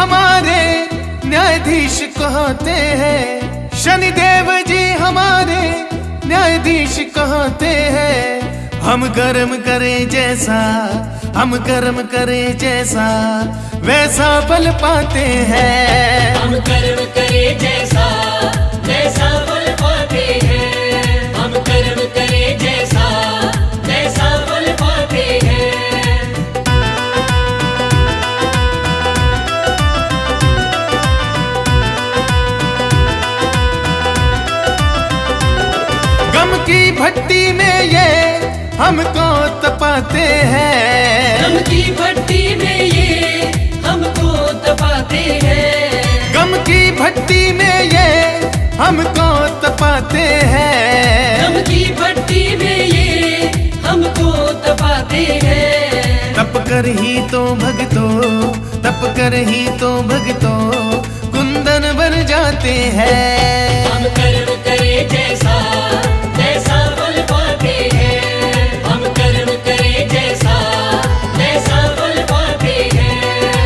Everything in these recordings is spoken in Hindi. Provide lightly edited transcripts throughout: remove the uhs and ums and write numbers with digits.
हमारे न्यायाधीश कहते हैं, शनिदेव जी हमारे न्यायाधीश कहते हैं। हम कर्म करें जैसा, हम कर्म करें जैसा, वैसा फल पाते हैं। हम कर्म करें जैसा, वैसा फल पाते हैं। हम कर्म करें जैसा, वैसा फल पाते हैं। गम की भट्टी में ये हमको तपाते हैं। गम की भट्टी में ये हमको तपाते हैं। गम की भट्टी में ये हमको तपाते हैं। गम की भट्टी में ये हमको तपाते हैं। तप कर ही तो भगतो, तप कर ही तो भगतो कुंदन बन जाते हैं। हम कर्म करें जैसा, वैसा फल पाते हैं। हम कर्म करें जैसा, वैसा फल पाते हैं।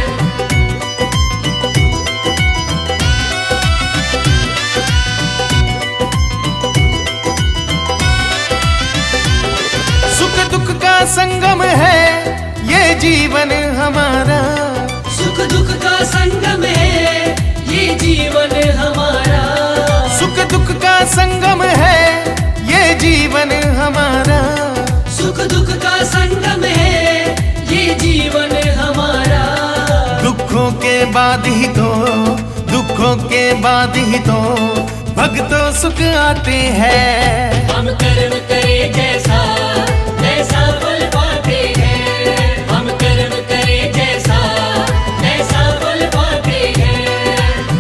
सुख दुख का संगम है ये जीवन हमारा। सुख दुख का संगम है ये जीवन हमारा। सुख दुख का संगम है ये जीवन हमारा। सुख दुख का संगम है ये जीवन हमारा। दुखों के बाद ही तो, दुखों के बाद ही तो भक्तों सुख आते हैं। हम कर्म करें जैसा, वैसा फल पाते हैं। हम कर्म करें जैसा, वैसा फल पाते हैं।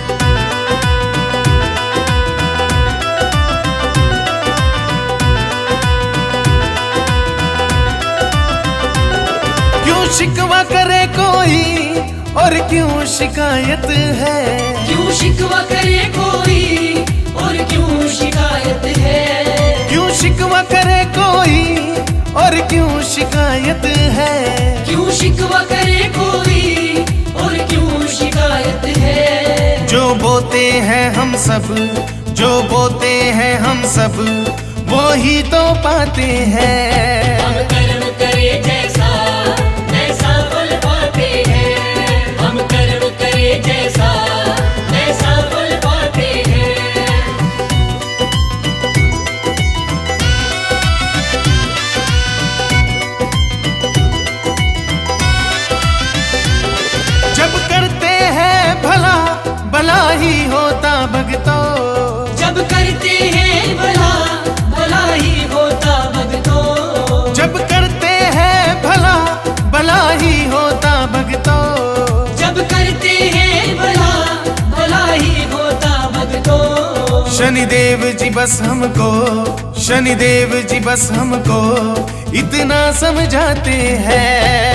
क्यों शिकवा करे कोई और क्यों शिकायत है। क्यों शिकवा करे कोई और क्यों शिकायत है। क्यों शिकवा करे कोई और क्यों शिकायत है। क्यों शिकवा करे कोई और क्यों शिकायत है। जो बोते हैं हम सब, जो बोते हैं हम सब, वो ही तो पाते हैं। हम कर्म करें जैसा, वैसा फल पाते हैं। हम कर्म करें जैसा, वैसा फल पाते हैं। जब करते हैं भला, भला ही होता भगतो। जब करते हैं भला, भला ही होता भगतो। जब करते हैं भला, भला ही होता भगतो। जब करते हैं भला, भला ही होता भगतो। शनिदेव जी बस हमको, शनिदेव जी बस हमको इतना समझाते हैं।